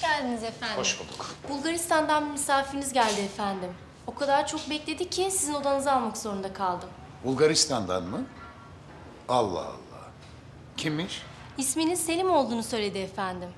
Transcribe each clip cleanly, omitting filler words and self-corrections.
geldiniz efendim. Hoş bulduk. Bulgaristan'dan bir misafiriniz geldi efendim. O kadar çok bekledi ki sizin odanızı almak zorunda kaldım. Bulgaristan'dan mı? Allah Allah. Kimmiş? İsminiz Selim olduğunu söyledi efendim.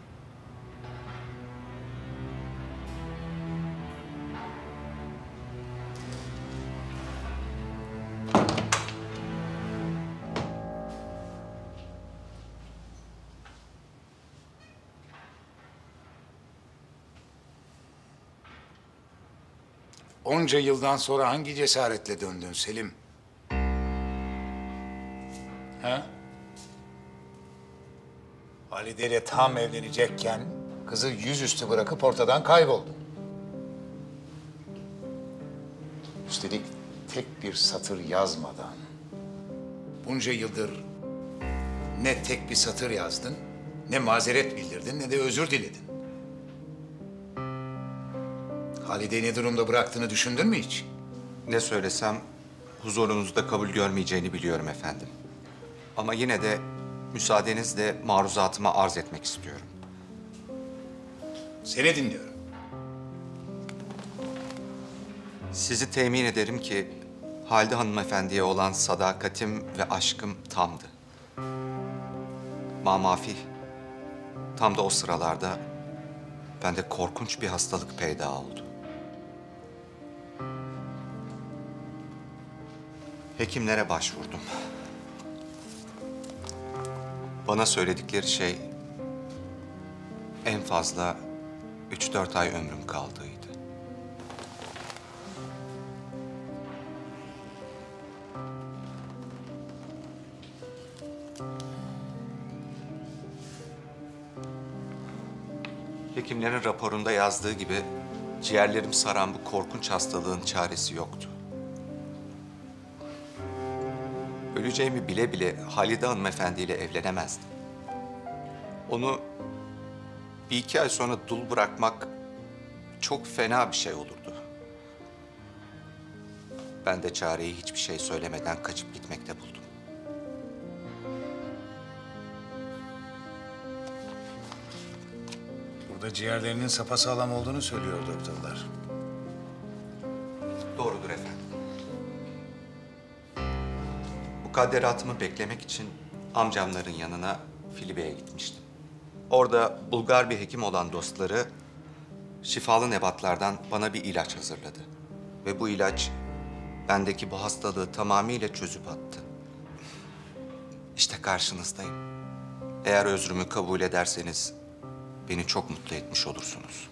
Onca yıldan sonra hangi cesaretle döndün Selim? Ha? Halide ile tam evlenecekken kızı yüzüstü bırakıp ortadan kayboldun. Üstelik tek bir satır yazmadan. Bunca yıldır ne tek bir satır yazdın, ne mazeret bildirdin, ne de özür diledin. Halide'yi ne durumda bıraktığını düşündün mü hiç? Ne söylesem huzurunuzda kabul görmeyeceğini biliyorum efendim. Ama yine de müsaadenizle maruzatıma arz etmek istiyorum. Seni dinliyorum. Sizi temin ederim ki Halide hanımefendiye olan sadakatim ve aşkım tamdı. Mamafih, tam da o sıralarda bende korkunç bir hastalık peyda oldu. Hekimlere başvurdum. Bana söyledikleri şey en fazla 3-4 ay ömrüm kaldığıydı. Hekimlerin raporunda yazdığı gibi ciğerlerim saran bu korkunç hastalığın çaresi yoktu. Öleceğimi bile bile Halide hanımefendi ile evlenemezdim. Onu bir iki ay sonra dul bırakmak çok fena bir şey olurdu. Ben de çareyi hiçbir şey söylemeden kaçıp gitmekte buldum. Burada ciğerlerinin sapasağlam olduğunu söylüyor doktorlar. Doğrudur efendim. Mukadderatımı beklemek için amcamların yanına Filibe'ye gitmiştim. Orada Bulgar bir hekim olan dostları şifalı nebatlardan bana bir ilaç hazırladı. Ve bu ilaç bendeki bu hastalığı tamamıyla çözüp attı. İşte karşınızdayım. Eğer özrümü kabul ederseniz beni çok mutlu etmiş olursunuz.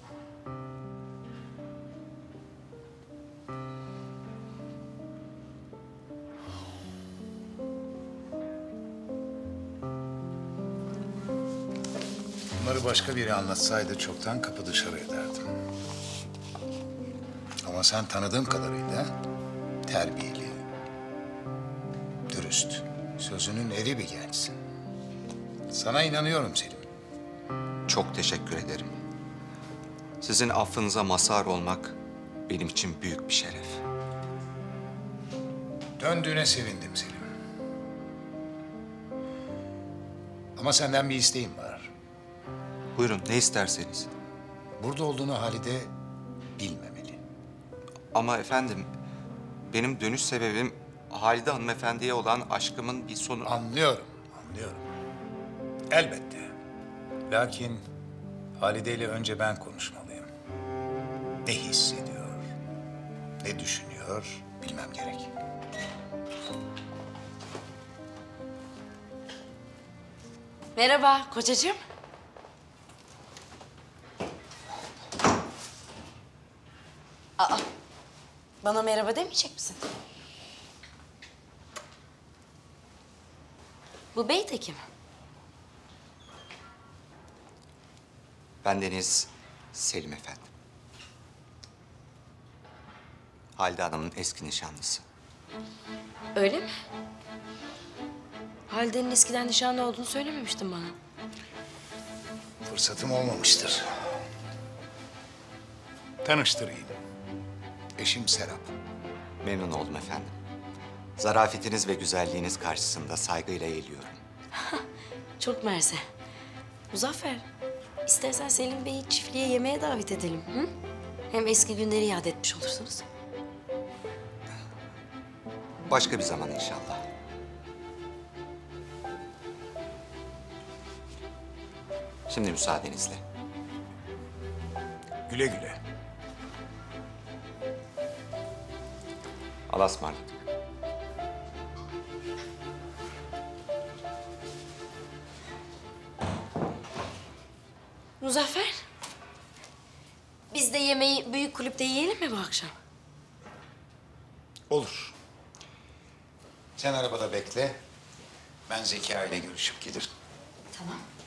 Bunları başka biri anlatsaydı çoktan kapı dışarı ederdim. Ama sen tanıdığım kadarıyla terbiyeli, dürüst, sözünün eri bir gençsin. Sana inanıyorum Selim. Çok teşekkür ederim. Sizin affınıza mazhar olmak benim için büyük bir şeref. Döndüğüne sevindim Selim. Ama senden bir isteğim var. Buyurun, ne isterseniz. Burada olduğunu Halide bilmemeli. Ama efendim, benim dönüş sebebim Halide hanımefendiye olan aşkımın bir sonu... Anlıyorum, anlıyorum. Elbette. Lakin Halide ile önce ben konuşmalıyım. Ne hissediyor, ne düşünüyor bilmem gerek. Merhaba kocacığım. Aa, bana merhaba demeyecek misin? Bu Beytekin. Bendeniz Selim efendim. Halide Hanım'ın eski nişanlısı. Öyle mi? Halide'nin eskiden nişanlı olduğunu söylememiştin bana. Fırsatım olmamıştır. Tanıştırayım. Eşim Serap. Memnun oldum efendim. Zarafetiniz ve güzelliğiniz karşısında saygıyla eğiliyorum. Çok mersi. Muzaffer, İstersen Selim Bey'i çiftliğe yemeğe davet edelim. Hı? Hem eski günleri yad etmiş olursunuz. Başka bir zaman inşallah. Şimdi müsaadenizle. Güle güle. Allah'a ısmarladık. Muzaffer. Biz de yemeği büyük kulüpte yiyelim mi bu akşam? Olur. Sen arabada bekle. Ben Zekai ile görüşüp gelirim. Tamam.